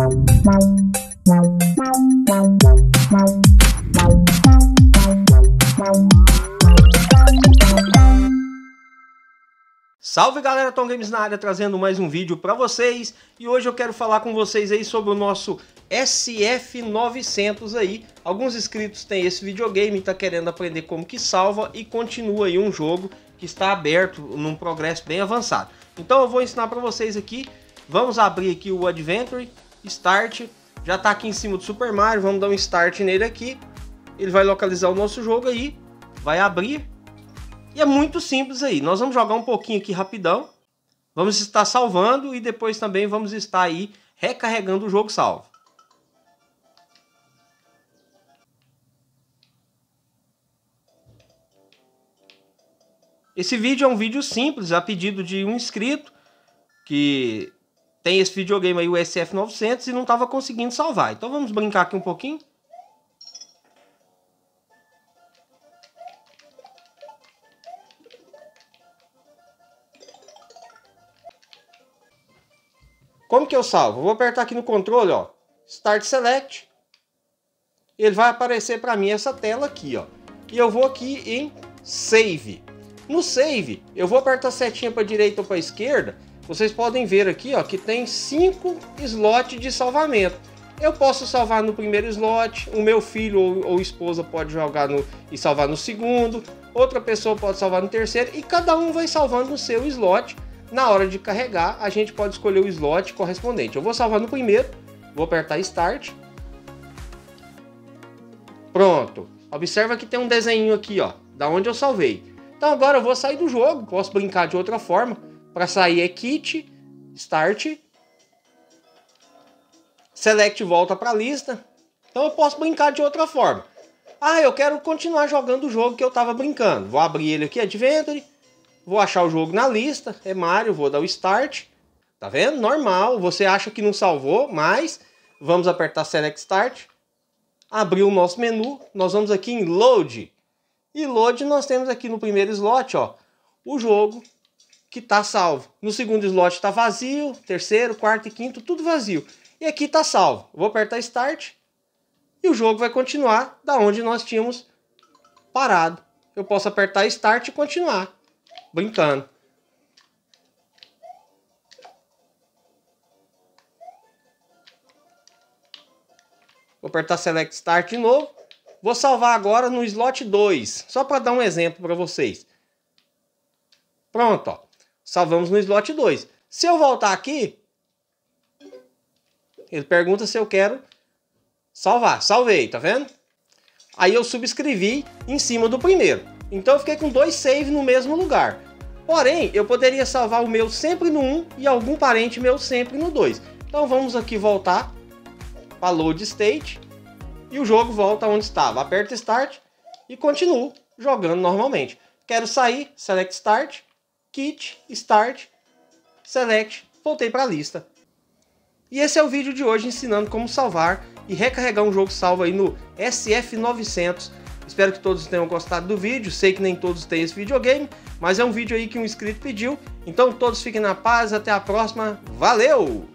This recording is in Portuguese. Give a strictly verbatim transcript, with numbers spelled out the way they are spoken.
Salve galera, Tom Games na área, trazendo mais um vídeo para vocês. E hoje eu quero falar com vocês aí sobre o nosso S F novecentos aí. Alguns inscritos têm esse videogame, tá querendo aprender como que salva e continua aí um jogo que está aberto num progresso bem avançado. Então eu vou ensinar para vocês aqui. Vamos abrir aqui o Adventure, Start. Já tá aqui em cima do Super Mario, vamos dar um Start nele aqui. Ele vai localizar o nosso jogo aí, vai abrir. E é muito simples aí, nós vamos jogar um pouquinho aqui rapidão, vamos estar salvando e depois também vamos estar aí recarregando o jogo salvo. Esse vídeo é um vídeo simples, a pedido de um inscrito que tem esse videogame aí, o S F novecentos, e não estava conseguindo salvar. Então vamos brincar aqui um pouquinho. Como que eu salvo? Vou apertar aqui no controle, ó, Start Select. Ele vai aparecer para mim essa tela aqui, ó. E eu vou aqui em Save. No Save, eu vou apertar a setinha para direita ou para esquerda. Vocês podem ver aqui, ó, que tem cinco slots de salvamento. Eu posso salvar no primeiro slot, o meu filho ou, ou esposa pode jogar no, e salvar no segundo, outra pessoa pode salvar no terceiro, e cada um vai salvando no seu slot. Na hora de carregar, a gente pode escolher o slot correspondente. Eu vou salvar no primeiro, vou apertar Start. Pronto. Observa que tem um desenho aqui, ó, da onde eu salvei. Então agora eu vou sair do jogo, posso brincar de outra forma. Para sair é Quit, Start, Select volta para a lista. Então eu posso brincar de outra forma. Ah, eu quero continuar jogando o jogo que eu estava brincando. Vou abrir ele aqui, Adventure. Vou achar o jogo na lista, é Mario, vou dar o Start. Tá vendo? Normal, você acha que não salvou, mas vamos apertar Select Start. Abrir o nosso menu, nós vamos aqui em Load. E Load nós temos aqui no primeiro slot, ó, o jogo que tá salvo. No segundo slot tá vazio, terceiro, quarto e quinto, tudo vazio. E aqui tá salvo. Vou apertar Start e o jogo vai continuar da onde nós tínhamos parado. Eu posso apertar Start e continuar brincando. Vou apertar Select Start de novo. Vou salvar agora no slot dois, só para dar um exemplo para vocês. Pronto, ó. Salvamos no slot dois. Se eu voltar aqui, ele pergunta se eu quero salvar. Salvei, tá vendo? Aí eu subscrevi em cima do primeiro. Então eu fiquei com dois saves no mesmo lugar. Porém, eu poderia salvar o meu sempre no um e algum parente meu sempre no dois. Então vamos aqui voltar para Load State e o jogo volta onde estava. Aperto Start e continuo jogando normalmente. Quero sair, Select Start, Quit, Start, Select, voltei para a lista. E esse é o vídeo de hoje ensinando como salvar e recarregar um jogo salvo aí no S F novecentos. Espero que todos tenham gostado do vídeo, sei que nem todos têm esse videogame, mas é um vídeo aí que um inscrito pediu. Então todos fiquem na paz, até a próxima, valeu!